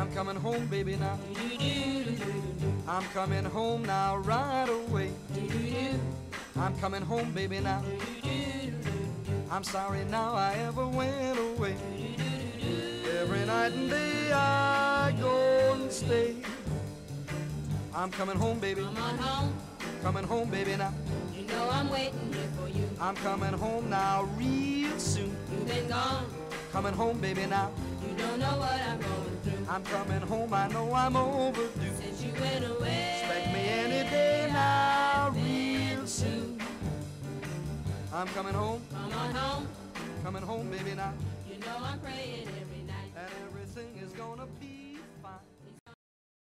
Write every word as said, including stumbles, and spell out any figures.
I'm coming home, baby, now. I'm coming home now right away. I'm coming home, baby, now. I'm sorry now I ever went away. Every night and day I go and stay. I'm coming home, baby. Come on home. Coming home, baby, now. You know I'm waiting here for you. I'm coming home now real soon. You've been gone. Coming home, baby, now. You don't know what I'm going through. I'm coming home, I know I'm overdue. Since you went away. Expect me any day now real soon. I'm coming home. Come on home. Coming home, baby, now. You know I'm praying every night. And everything is gonna be